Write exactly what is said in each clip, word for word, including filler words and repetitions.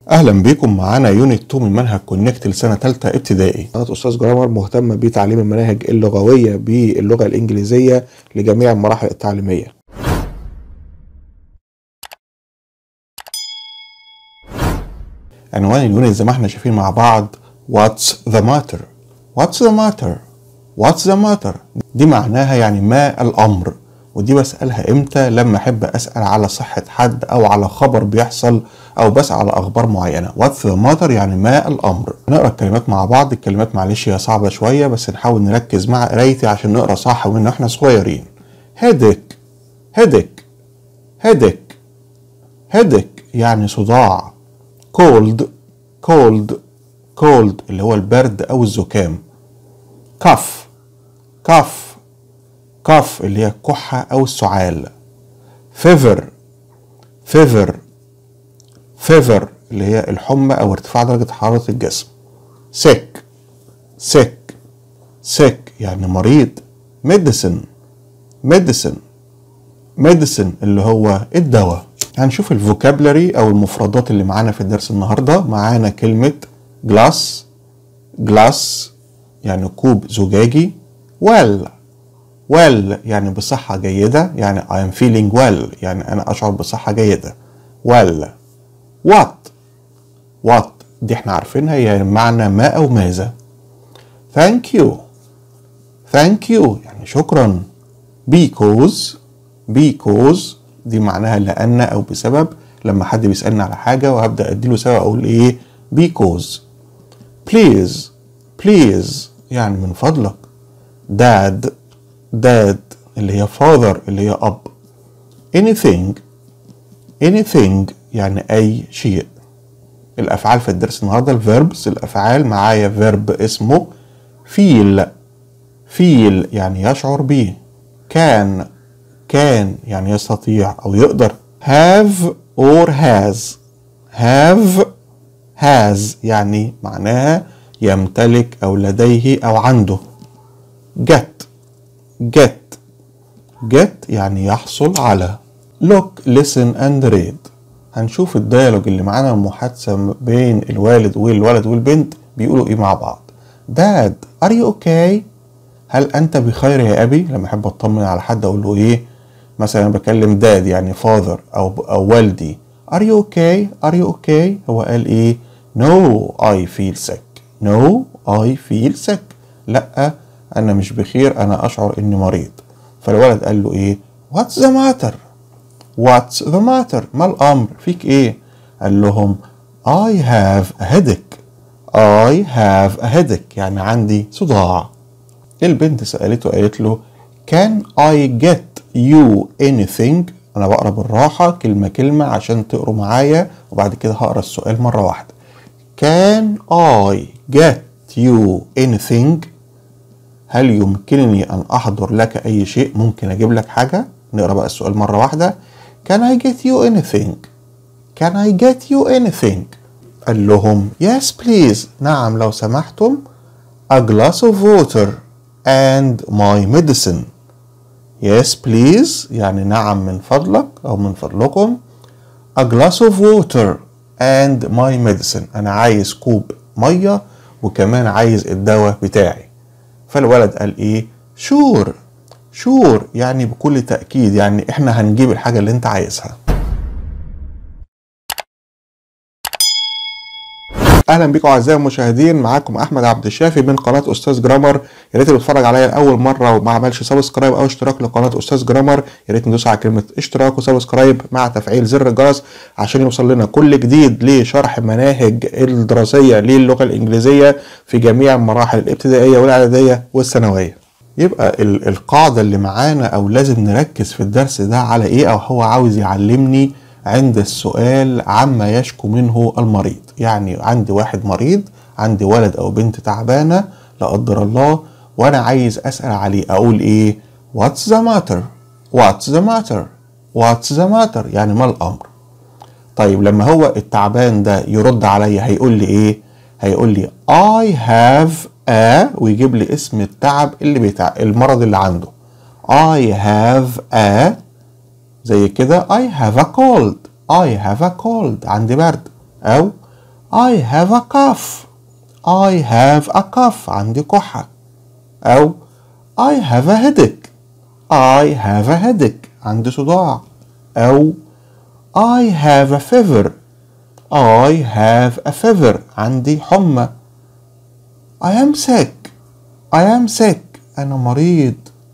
اهلا بيكم معانا يونت اتنين من منهج كونكت لسنه ثالثه ابتدائي. قناه استاذ جرامر مهتمه بتعليم المناهج اللغويه باللغه الانجليزيه لجميع المراحل التعليميه. عنوان اليونت زي ما احنا شايفين مع بعض What's the matter؟ What's the matter؟ What's the matter؟ دي معناها يعني ما الامر، ودي بسألها امتى؟ لما احب اسأل على صحة حد او على خبر بيحصل او بسأل على اخبار معينة. What's the matter يعني ما الامر. نقرا الكلمات مع بعض. الكلمات معلش هي صعبة شوية بس نحاول نركز مع قرايتي عشان نقرا صح ومن احنا صغيرين. headache headache headache headache يعني صداع. cold cold cold اللي هو البرد او الزكام. cough cough cough اللي هي الكحة او السعال. fever fever fever اللي هي الحمى او ارتفاع درجة حرارة الجسم. sick sick sick يعني مريض. medicine medicine medicine اللي هو الدواء. هنشوف الفوكابلري او المفردات اللي معانا في الدرس النهاردة. معانا كلمة glass glass يعني كوب زجاجي. well well يعني بصحة جيدة، يعني I am feeling well يعني أنا أشعر بصحة جيدة. well what what دي احنا عارفينها هي معنى ما أو ماذا. thank you thank you يعني شكرا. because because دي معناها لأن أو بسبب. لما حد بيسألني على حاجة وهبدأ أديله سبب أقول إيه؟ because. please please يعني من فضلك. dad dad اللي هي father اللي هي أب. anything anything يعني أي شيء. الأفعال في الدرس النهاردة الفيربس. الأفعال معايا فيرب اسمه feel feel يعني يشعر به. can can يعني يستطيع أو يقدر. have or has have has يعني معناها يمتلك أو لديه أو عنده. get get get يعني يحصل على. look listen and read. هنشوف الديالوج اللي معانا المحادثة بين الوالد والولد والبنت بيقولوا ايه مع بعض. dad are you okay؟ هل انت بخير يا ابي؟ لما احب اطمن على حد اقول له ايه؟ مثلا بكلم dad يعني father او او والدي. are you okay؟ are you okay؟ هو قال ايه؟ no I feel sick. no I feel sick. لا انا مش بخير، انا اشعر اني مريض. فالولد قال له ايه؟ what's the matter؟ what's the matter؟ ما الامر؟ فيك ايه؟ قال لهم I have a headache. I have a headache يعني عندي صداع. البنت سألته قالت له can I get you anything؟ انا بقرا بالراحة كلمة كلمة عشان تقروا معايا وبعد كده هقرا السؤال مرة واحدة. can I get you anything؟ هل يمكنني أن أحضر لك أي شيء؟ ممكن أجيب لك حاجة؟ نقرأ بقى السؤال مرة واحدة. Can I get you anything؟ Can I get you anything؟ قال لهم yes please نعم لو سمحتم. A glass of water and my medicine. yes please يعني نعم من فضلك أو من فضلكم. A glass of water and my medicine أنا عايز كوب مية وكمان عايز الدواء بتاعي. فالولد قال ايه؟ شور شور يعني بكل تأكيد، يعني احنا هنجيب الحاجة اللي انت عايزها. اهلا بكم اعزائي المشاهدين. معاكم احمد عبد الشافي من قناه استاذ جرامر. يا ريت اللي بيتفرج عليا لاول مره وما عملش سبسكرايب او اشتراك لقناه استاذ جرامر يا ريت ندوس على كلمه اشتراك وسبسكرايب مع تفعيل زر الجرس عشان يوصل لنا كل جديد لشرح المناهج الدراسيه للغه الانجليزيه في جميع المراحل الابتدائيه والاعداديه والثانويه. يبقى القاعده اللي معانا او لازم نركز في الدرس ده على ايه؟ او هو عاوز يعلمني عند السؤال عما يشكو منه المريض. يعني عندي واحد مريض، عندي ولد او بنت تعبانة لا قدر الله وانا عايز اسأل عليه اقول ايه؟ what's the matter؟ what's the matter؟ what's the matter يعني ما الامر. طيب لما هو التعبان ده يرد عليا هيقول لي ايه؟ هيقول لي I have a ويجيب لي اسم التعب اللي بتاع المرض اللي عنده. I have a زي كده I have a cold I have a cold عندي برد. أو I have a cough. I have a cough. عندي كحة. أو I have a headache. I have a headache. عندي صداع. أو I have a fever. I have a fever. عندي حمى. I am sick. I am sick. أنا مريض.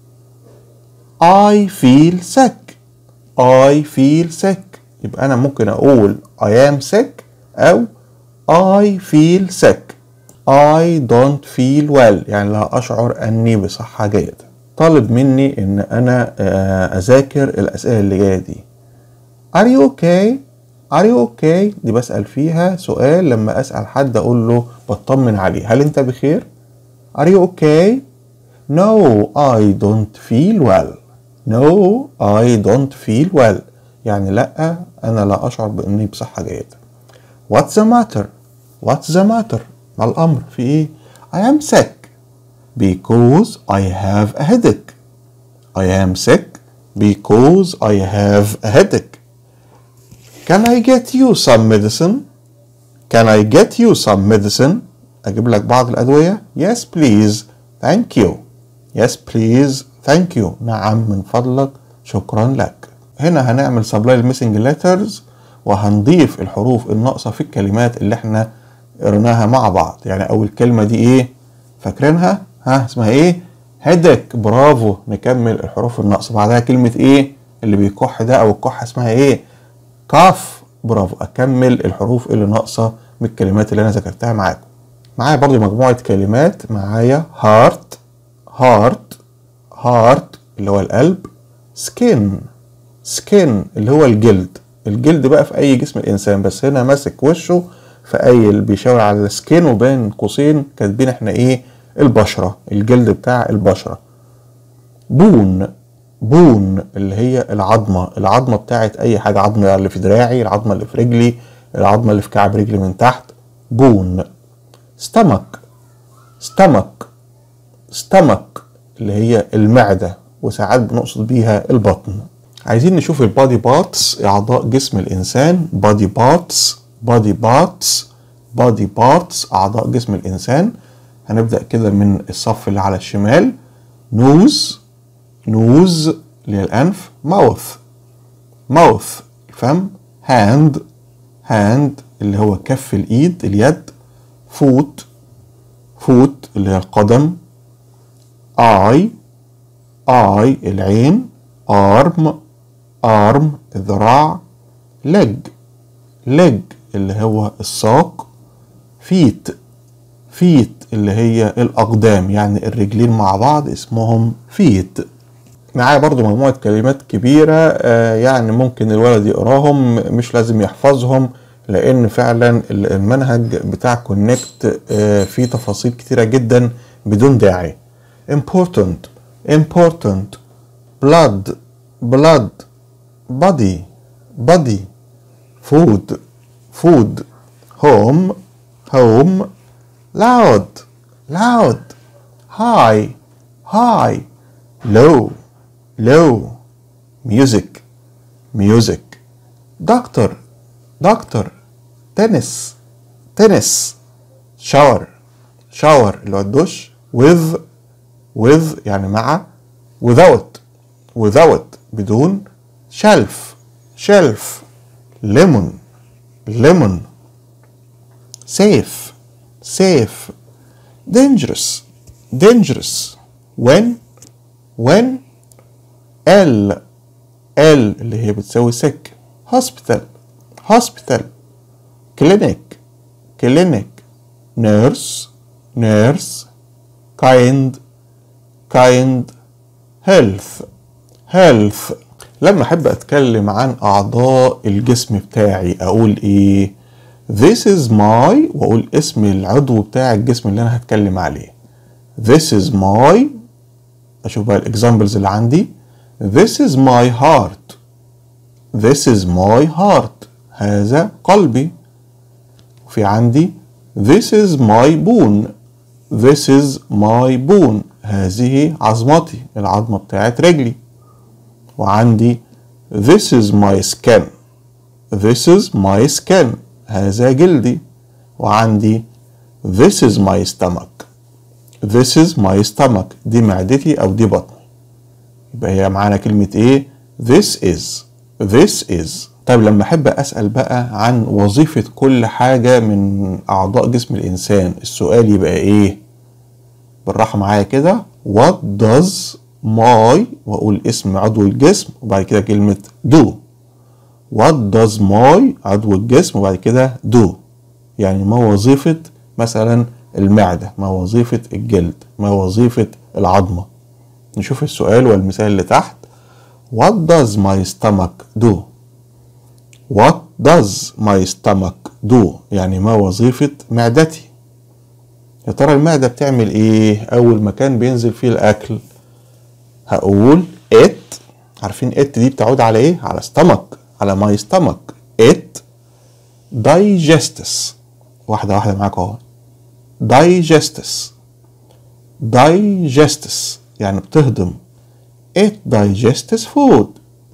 I feel sick. I feel sick. يبقى أنا ممكن أقول I am sick أو I feel sick. I don't feel well يعني لا أشعر أني بصحة جيدة. طالب مني إن أنا أذاكر الأسئلة اللي جاية دي. Are you okay? Are you okay? دي بسأل فيها سؤال لما أسأل حد أقول له بطمن عليه. هل أنت بخير؟ Are you okay? No, I don't feel well. No, I don't feel well. يعني لأ أنا لا أشعر بأني بصحة جيدة. What's the matter? What's the matter? ما الأمر في إيه؟ I am sick because I have a headache. I am sick because I have a headache. Can I get you some medicine? Can I get you some medicine? أجيب لك بعض الأدوية؟ Yes please. Thank you. Yes please. Thank you. نعم من فضلك. شكرا لك. هنا هنعمل supply missing letters وهنضيف الحروف الناقصة في الكلمات اللي احنا قرناها مع بعض. يعني أول كلمة دي إيه؟ فاكرينها؟ ها اسمها إيه؟ headache. برافو. نكمل الحروف الناقصة. بعدها كلمة إيه؟ اللي بيكح ده أو الكحة اسمها إيه؟ cough. برافو. أكمل الحروف اللي ناقصة من الكلمات اللي أنا ذكرتها معاكم. معايا برضو مجموعة كلمات. معايا heart heart heart اللي هو القلب. skin skin اللي هو الجلد. الجلد بقى في أي جسم الإنسان بس هنا ماسك وشه فأي اللي بيشاور على السكين وبين قوسين كاتبين احنا إيه؟ البشرة. الجلد بتاع البشرة. بون بون اللي هي العظمة. العظمة بتاعت أي حاجة. عظمة اللي في دراعي. العظمة اللي في رجلي. العظمة اللي في كعب رجلي من تحت. بون. stomach stomach stomach اللي هي المعدة وساعات بنقصد بيها البطن. عايزين نشوف البادي بارتس أعضاء جسم الإنسان. body parts body parts body parts أعضاء جسم الإنسان. هنبدأ كده من الصف اللي على الشمال. nose nose اللي هي الأنف. mouth mouth الفم. hand hand اللي هو كف الإيد اليد. foot foot اللي هي القدم. eye eye العين. arm arm الذراع. leg leg اللي هو الساق. feet feet اللي هي الأقدام يعني الرجلين مع بعض اسمهم feet. معايا برضو مجموعة كلمات كبيرة آه يعني ممكن الولد يقراهم مش لازم يحفظهم لأن فعلا المنهج بتاع كونكت آه فيه تفاصيل كتيرة جدا بدون داعي. important important blood blood body body food food home home loud loud high high low low music music doctor doctor tennis tennis shower shower اللي هو الدش. with with يعني مع. without without بدون. shelf shelf lemon lemon safe safe dangerous dangerous when when L L اللي هي بتساوي sick. hospital hospital clinic clinic nurse nurse kind kind health health. لما احب اتكلم عن اعضاء الجسم بتاعي اقول ايه؟ this is my واقول اسم العضو بتاع الجسم اللي انا هتكلم عليه. this is my اشوف بقى الاكزامبلز اللي عندي. this is my heart this is my heart هذا قلبي. في عندي this is my bone this is my bone هذه عظمتي العظمة بتاعت رجلي. وعندي this is my skin this is my skin هذا جلدي. وعندي this is my stomach. this is my stomach دي معدتي أو دي بطني. يبقى هي معانا كلمة إيه؟ this is. this is. طيب لما أحب أسأل بقى عن وظيفة كل حاجة من أعضاء جسم الإنسان، السؤال يبقى إيه؟ بالراحة معايا كده. what does my، وأقول اسم عضو الجسم وبعد كده كلمة do. what does my عضو الجسم وبعد كده do. يعني ما وظيفة مثلا المعدة، ما وظيفة الجلد، ما وظيفة العظمة. نشوف السؤال والمثال اللي تحت. what does my stomach do. what does my stomach do يعني ما وظيفة معدتي. يا ترى المعدة بتعمل ايه اول مكان بينزل فيه الاكل؟ هقول it. عارفين it دي بتعود على ايه؟ على stomach، على my stomach. it digests. واحدة واحدة معاك اهو. digests. digests يعني بتهضم. it digests food.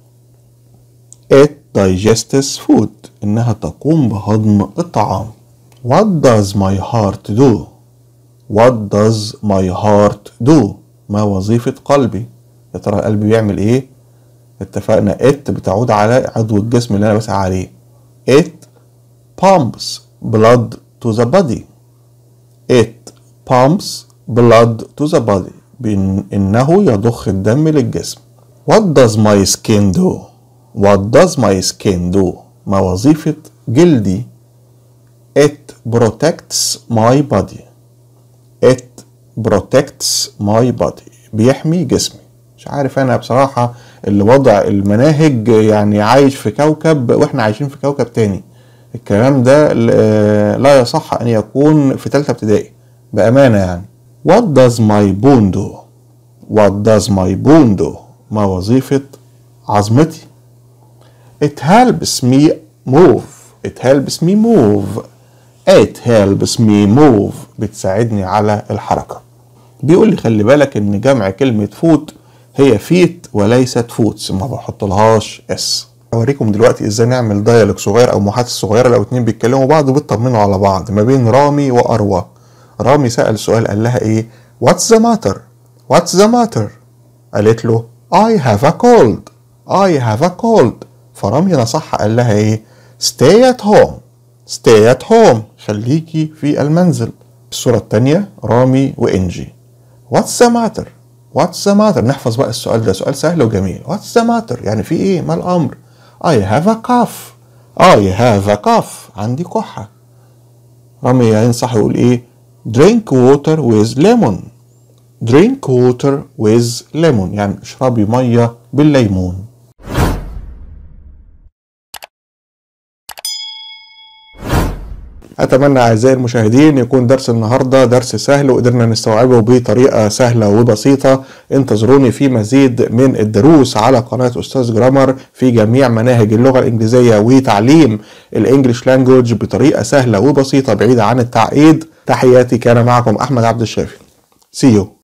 it digests food إنها تقوم بهضم الطعام. what does my heart do. what does my heart do ما وظيفة قلبي؟ يا ترى القلب بيعمل ايه؟ اتفقنا it بتعود على عضو الجسم اللي انا بسأل عليه. it pumps blood to the body. it pumps blood to the body بإن إنه يضخ الدم للجسم. what does my skin do. what does my skin do ما وظيفة جلدي؟ it protects my body. it protects my body بيحمي جسمي. مش عارف انا بصراحة اللي وضع المناهج يعني عايش في كوكب واحنا عايشين في كوكب تاني. الكلام ده لا يصح ان يكون في تالتة ابتدائي بأمانة يعني. what does my bone do. what does my bone do ما وظيفة عظمتي؟ it helps me move. it helps me move. it helps me move بتساعدني على الحركة. بيقول لي خلي بالك ان جمع كلمة فوت هي فيت وليست فوتس، ما بحط لهاش اس. اوريكم دلوقتي ازاي نعمل دايالوج صغير او محادثة صغيرة لو اتنين بيتكلموا بعض وبيطمنوا على بعض ما بين رامي واروى. رامي سأل سؤال قال لها ايه؟ what's the matter. what's the matter قالت له I have a cold. I have a cold. فرامي نصحها قال لها ايه؟ stay at home. stay at home خليكي في المنزل. الصورة التانية رامي وإنجي. what's the matter. what's the matter نحفظ بقى السؤال ده، سؤال سهل وجميل. what's the matter يعني في ايه؟ ما الأمر؟ I have a cough. I have a cough عندي كحة. رامي ينصح يقول ايه؟ drink water with lemon. drink water with lemon يعني اشربي مية بالليمون. أتمنى أعزائي المشاهدين يكون درس النهاردة درس سهل وقدرنا نستوعبه بطريقة سهلة وبسيطة. انتظروني في مزيد من الدروس على قناة أستاذ جرامر في جميع مناهج اللغة الإنجليزية وتعليم الإنجليش لانجوج بطريقة سهلة وبسيطة بعيدة عن التعقيد. تحياتي، كان معكم أحمد عبد الشافي. See you.